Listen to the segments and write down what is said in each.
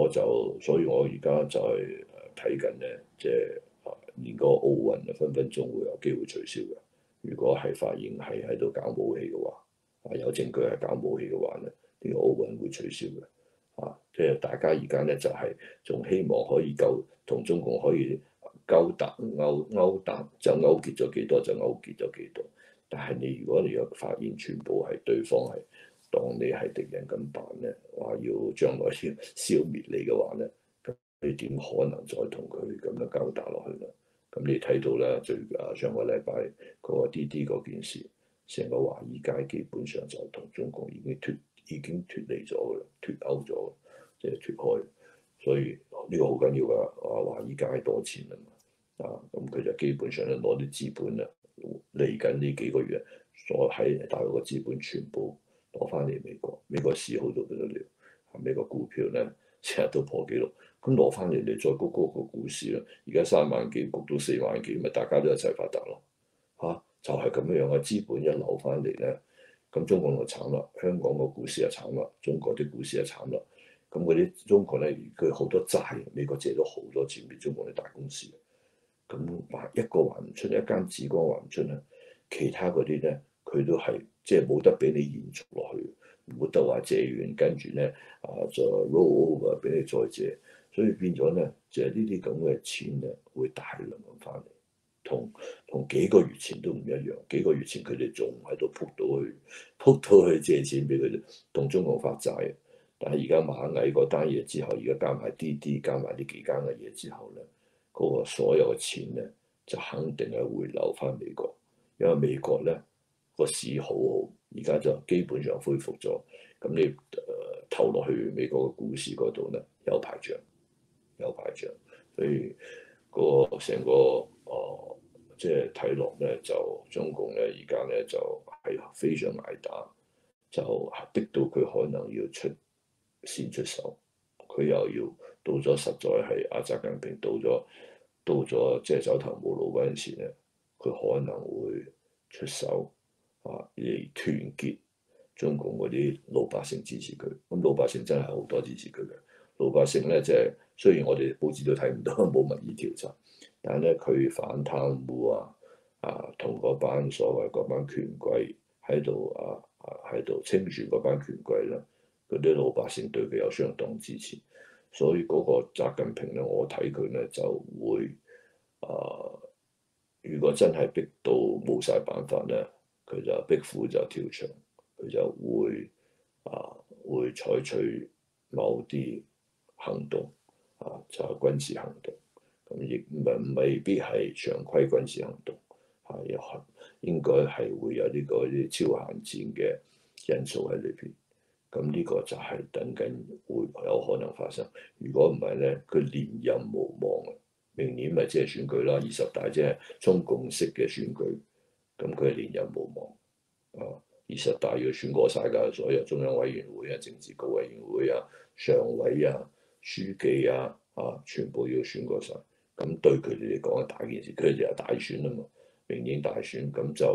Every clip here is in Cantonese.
所以我而家就係睇緊咧，即係連個奧運啊，分分鐘會有機會取消嘅。如果係發現係喺度搞武器嘅話，有證據係搞武器嘅話咧，呢個奧運會取消嘅。即係大家而家咧就係仲希望可以同中共可以勾搭，就勾結咗幾多就勾結咗幾多。但係你如果你有發現全部係對方係當你係敵人咁辦咧，話要將來要消滅你嘅話咧，咁你點可能再同佢咁樣交打落去咧？咁你睇到啦，上個禮拜嗰個滴滴嗰件事，成個華爾街基本上就同中共已經脫離咗嘅啦，脫歐咗，即係脫開。所以呢個好緊要㗎，華爾街多錢啊嘛，咁佢就基本上咧攞啲資本啦，嚟緊呢幾個月，所喺大陸嘅資本全部攞翻嚟美國，美國市好到不得了，美國股票咧成日都破紀錄，咁攞翻嚟你再谷個股市啦，而家3萬幾谷到4萬幾，咪大家都一齊發達咯，就係咁樣嘅資本一流翻嚟咧，咁中國就慘啦，香港個股市就慘啦，中國啲股市就慘啦。咁嗰啲中國咧，佢好多債，美國借咗好多錢俾中國啲大公司，咁一個還唔出，一間紫光還唔出咧，其他嗰啲咧，佢都係即係冇得俾你延續落去，冇得話借完跟住咧就 roll over 俾你再借，所以變咗咧，就係呢啲咁嘅錢咧，會大量咁翻嚟，同幾個月前都唔一樣，幾個月前佢哋仲喺度撲到去借錢俾佢哋，同中國發債。但係而家螞蟻嗰單嘢之後，而家加埋滴滴，加埋呢幾間嘅嘢之後咧，嗰個所有嘅錢咧就肯定係回流翻美國，因為美國咧個市好好，而家就基本上恢復咗。咁你投落去美國嘅股市嗰度咧有排漲，有排漲，所以個成個即係睇落咧就中共咧而家咧就係非常捱打，就逼到佢可能要先出手，佢又要到咗實在係阿習近平到咗即係走投無路嗰陣時咧，佢可能會出手嚟團結中共嗰啲老百姓支持佢。咁老百姓真係好多支持佢嘅，老百姓咧即係雖然我哋報紙都睇唔到冇民意調查，但係咧佢反貪污同嗰班所謂嗰班權貴喺度清算嗰班權貴啦。嗰啲老百姓對佢有相當支持，所以嗰個習近平咧，我睇佢咧就會如果真係逼到冇晒辦法咧，佢就逼虎就跳牆，佢就會採取某啲行動就係軍事行動，咁亦未必係常規軍事行動，應該係會有呢個啲超限戰嘅因素喺裏邊。咁呢個就係等緊會有可能發生。如果唔係咧，佢連任無望啊！明年咪即係選舉啦，20大即係中共式嘅選舉，咁佢連任無望。20大要選過晒㗎，所有中央委員會政治局委員會常委書記全部要選過晒。咁對佢哋嚟講係大件事，佢哋又大選啊嘛，明年大選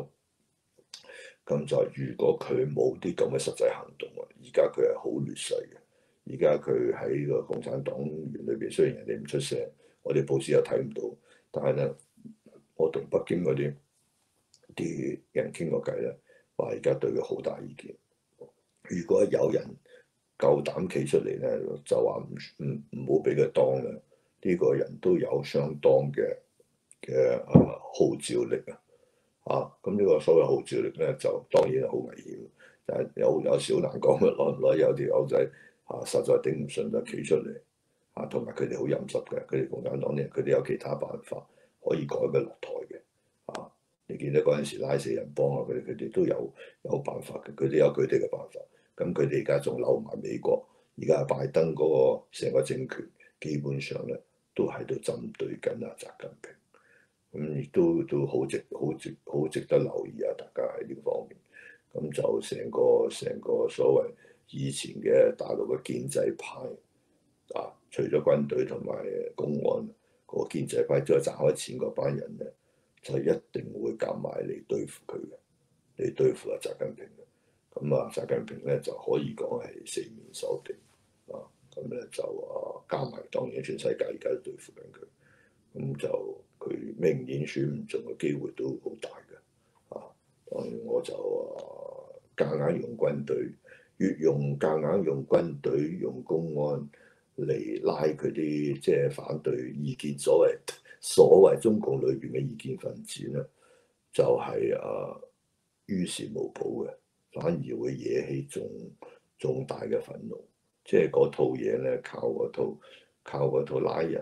咁就如果佢冇啲咁嘅實際行動而家佢係好劣勢嘅。而家佢喺個共產黨員裏邊，雖然人哋唔出聲，我哋報紙又睇唔到，但係咧，我同北京嗰啲人傾過偈咧，話而家對佢好大意見。如果有人夠膽企出嚟咧，就話唔好俾佢當啦。呢個人都有相當嘅號召力咁呢個所謂號召力咧，就當然係好危險，但係有時好難講嘅，耐唔耐有條友仔實在頂唔順就企出嚟同埋佢哋好陰濕嘅，佢哋共產黨啲人，佢哋有其他辦法可以改佢落台嘅你記得嗰陣時拉四人幫佢哋都有辦法嘅，佢哋有佢哋嘅辦法。咁佢哋而家仲扭埋美國，而家拜登嗰個成個政權基本上咧都喺度針對緊習近平。咁亦都好值得留意大家喺呢方面。咁就成個所謂以前嘅大陸嘅建制派除咗軍隊同埋公安，個建制派再賺開錢嗰班人咧，就一定會夾埋嚟對付佢嘅，嚟對付習近平嘅。咁習近平咧就可以講係四面受敵咁咧就加埋當然全世界而家都對付緊佢，咁就佢明顯選唔中嘅機會都好大嘅。當然我就夾硬用軍隊，越用夾硬用軍隊用公安嚟拉佢啲即係反對意見，所謂中共裏邊嘅意見分子咧，就係於事無補嘅，反而會惹起重大嘅憤怒。即係嗰套嘢咧，靠嗰套拉人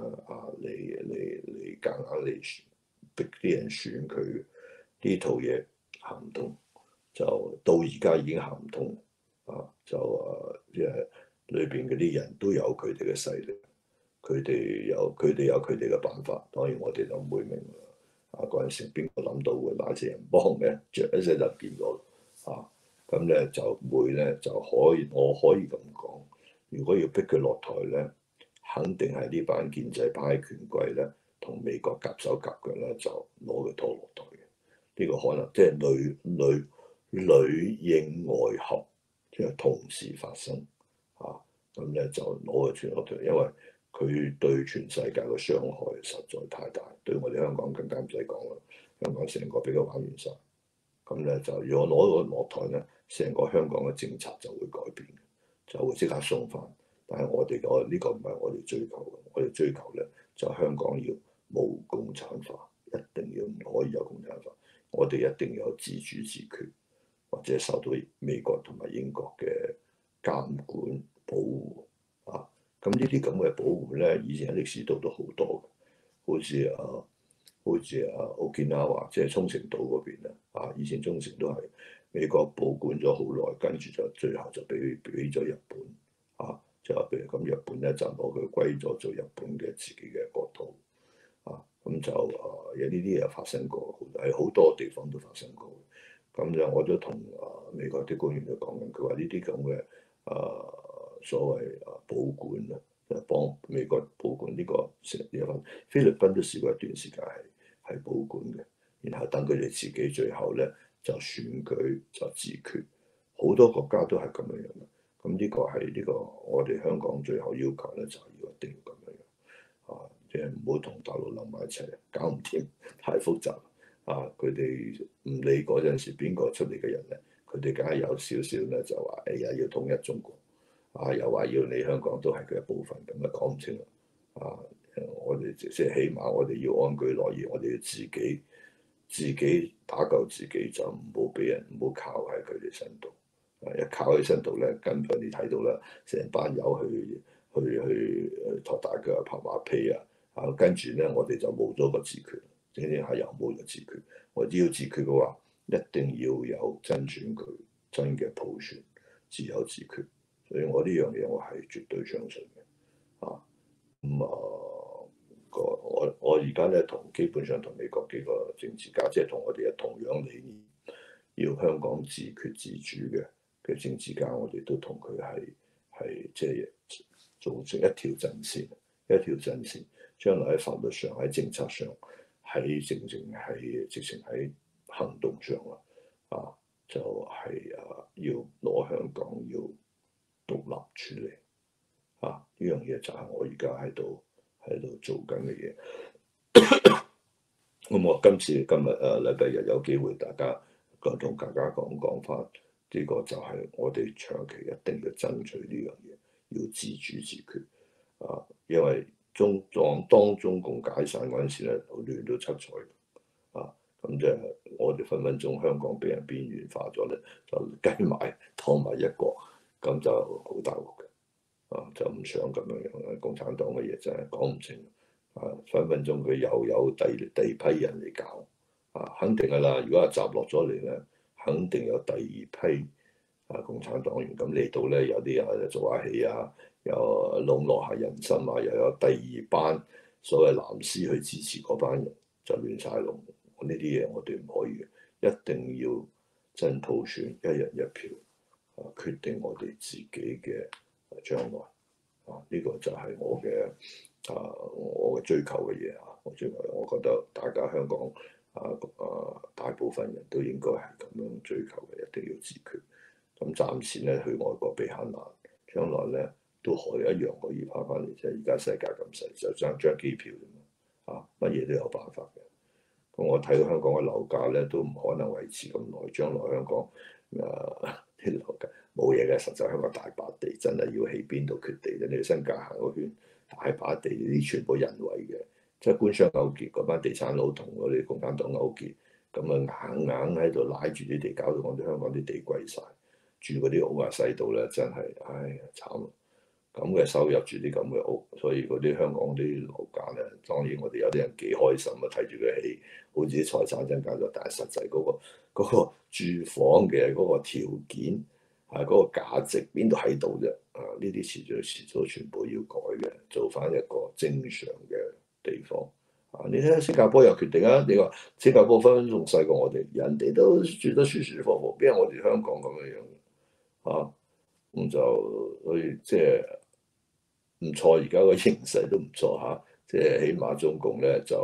嚟夾硬嚟逼啲人選佢，呢套嘢行唔通，就到而家已經行唔通即係裏邊嗰啲人都有佢哋嘅勢力，佢哋有佢哋嘅辦法，當然我哋就唔會明啦。嗰陣時邊個諗到會拉死人幫嘅，著一聲就見到啦。咁咧就會咧就我可以咁講，如果要逼佢落台咧，肯定係呢班建制派權貴咧同美國夾手夾腳咧，就攞佢拖落台嘅。呢個可能即係裏應外合，即係同時發生咁咧就攞佢落台，因為佢對全世界嘅傷害實在太大，對我哋香港更加唔使講啦。香港成個俾佢玩完晒。咁咧就如果攞到落台咧，成個香港嘅政策就會改變，就會即刻鬆翻。但係我哋呢個唔係我哋追求嘅，我哋追求咧就香港要冇共產化，一定要唔可以有共產化。我哋一定要有自主自決，或者受到美國同埋英國嘅監管保護咁呢啲咁嘅保護咧，以前喺歷史度都好多嘅，好似Okinawa 即係沖繩島嗰邊以前沖繩都係美國保管咗好耐，跟住就最後就俾咗日本就譬如咁日本咧就攞佢歸咗做日本嘅自己嘅國土咁就有呢啲嘢發生過，喺好多地方都發生過。咁就我都同美國啲官員都講緊，佢話呢啲咁嘅所謂保管就幫美國保管呢個成呢一份，菲律賓都試過一段時間係保管嘅，然後等佢哋自己最後咧就選舉就自決，好多國家都係咁樣樣嘅。咁呢個係呢個我哋香港最後要求咧，就係要一定要咁樣樣即係唔好同大陸諗埋一齊，搞唔掂，太複雜佢哋唔理嗰陣時邊個出嚟嘅人咧，佢哋梗係有少少咧就話哎呀要統一中國又話要你香港都係佢一部分，咁啊講唔清啦我哋即係起碼我哋要安居樂業，我哋要自己打救自己，就唔好俾人唔好靠喺佢哋身度一靠喺身度咧，根本你睇到啦，成班友去托大腳拍馬屁跟住咧我哋就冇咗個自決，正正係又冇咗自決。我只要自決嘅話，一定要有真選舉、真嘅普選，自有自決。所以我呢樣嘢我係絕對相信嘅我而家咧基本上同美國幾個政治家，即係同我哋同樣理念，要香港自決自主嘅政治家，我哋都同佢係即係做成一條陣線，將來喺法律上、喺政策上、直情喺行動上就係要攞香港要獨立處理呢樣嘢就係我而家喺度做緊嘅嘢。咁我今日禮拜日有機會同大家講翻呢個就係我哋長期一定要爭取呢樣嘢，要自主自決因為當中共解散嗰陣時咧，亂到七彩咁即係我哋分分鐘香港俾人邊緣化咗咧，就跟埋拖埋一國，咁就好大鑊嘅就唔想咁樣樣共產黨嘅嘢真係講唔清分分鐘佢又有第二批人嚟搞肯定㗎啦。如果一集落咗嚟咧，肯定有第二批共產黨員咁嚟到咧，有啲人做下戲又籠絡下人心又有第二班所謂藍絲去支持嗰班人，就亂晒龍。呢啲嘢我哋唔可以，一定要真普選，一人一票決定我哋自己嘅將來呢個就係我嘅追求嘅嘢我覺得大家香港大部分人都應該係咁樣追求嘅，一定要自決。咁暫時咧去外國避下難，將來咧都可以一樣可以翻翻嚟。即係而家世界咁細，就爭張機票啫嘛，乜嘢都有辦法嘅。咁我睇到香港嘅樓價咧都唔可能維持咁耐，將來香港啲樓價冇嘢嘅，實際香港大把地，真係要起邊度缺地啫？你去新界行個圈，大把地，呢啲全部人為嘅，即係官商勾結，嗰班地產佬同嗰啲共產黨勾結，咁啊硬喺度拉住啲地，搞到我哋香港啲地貴晒，住嗰啲屋啊細到咧真係，唉呀慘！咁嘅收入住啲咁嘅屋，所以嗰啲香港啲樓價咧，當然我哋有啲人幾開心啊，睇住佢起，好似啲財產增加咗，但係實際嗰個住房嘅嗰個條件係嗰個價值邊度喺度啫？呢啲遲早全部要改嘅，做翻一個正常嘅地方。你睇下新加坡又決定啊，你話新加坡分分仲細過我哋，人哋都住得舒舒服服，邊有我哋香港咁樣樣啊？咁就所以即係。唔錯，而家個形勢都唔錯嚇，即係起碼中共咧就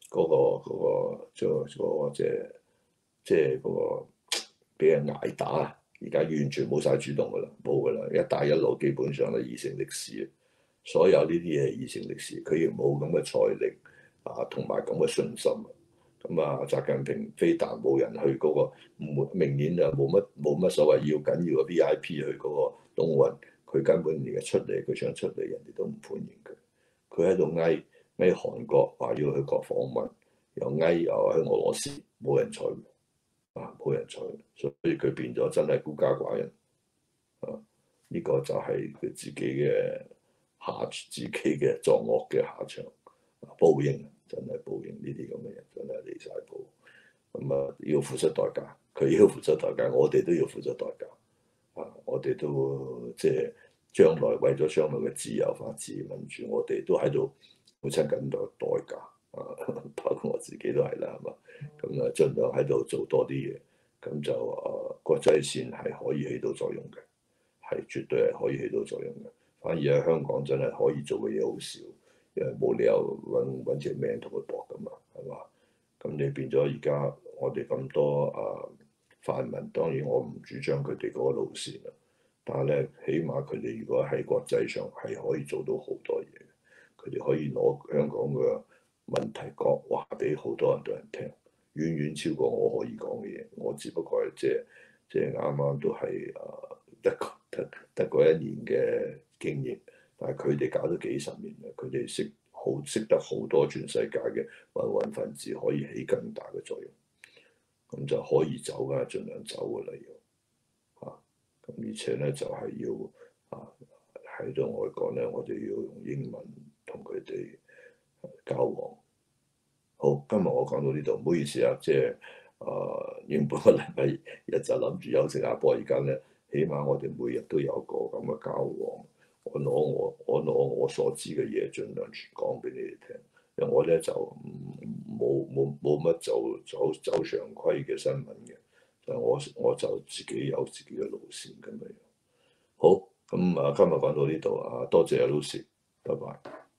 嗰個俾人捱打啊！而家完全冇晒主動噶啦，冇噶啦，一帶一路基本上都已成歷史，所有呢啲嘢已成歷史，佢亦冇咁嘅財力啊，同埋咁嘅信心。咁啊，習近平非但冇人去嗰個，明年就冇乜所謂要緊要嘅 VIP 去嗰個冬運。佢根本而家出嚟，佢想出嚟，人哋都唔歡迎佢。佢喺度嗌韓國話要去國訪問，又喺俄羅斯，冇人睬冇人睬，所以佢變咗真係孤家寡人。呢個就係佢自己嘅作惡嘅下場，報應真係報應，呢啲咁嘅人真係離晒譜。咁要付出代價，佢要付出代價，我哋都要付出代價。我哋都即係將來為咗將來嘅自由、法治、民主，我哋都喺度付出緊代價。包括我自己都係啦，係嘛？咁盡量喺度做多啲嘢，咁就國際線係可以起到作用嘅，係絕對係可以起到作用嘅。反而喺香港真係可以做嘅嘢好少，因為冇理由揾隻命同佢搏㗎嘛，係嘛？咁你變咗而家我哋咁多泛民，當然我唔主張佢哋嗰個路線啦，但係咧，起碼佢哋如果喺國際上係可以做到好多嘢，佢哋可以攞香港嘅問題講話俾好多人聽，遠遠超過我可以講嘅嘢。我只不過係即係啱啱都係得嗰一年嘅經驗，但係佢哋搞咗幾十年啦，佢哋識得好多全世界嘅芸芸分子，可以起更大嘅作用。咁就可以走㗎，盡量走㗎啦要咁而且咧就係要喺到外國咧，我哋要用英文同佢哋交往。好，今日我講到呢度，唔好意思啊，即係原本個禮拜日就諗住休息下，不過而家咧，起碼我哋每日都有個咁嘅交往，我攞我所知嘅嘢，盡量傳講俾你哋聽。因為我咧就冇乜走常規嘅新聞嘅，就我就自己有自己嘅路線咁樣。好，咁今日講到呢度多謝阿 Lucy，拜拜。